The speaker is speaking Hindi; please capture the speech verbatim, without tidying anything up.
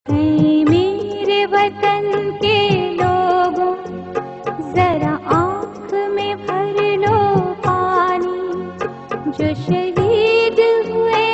ऐ मेरे वतन के लोगों, जरा आँख में भर लो पानी। जो शहीद हुए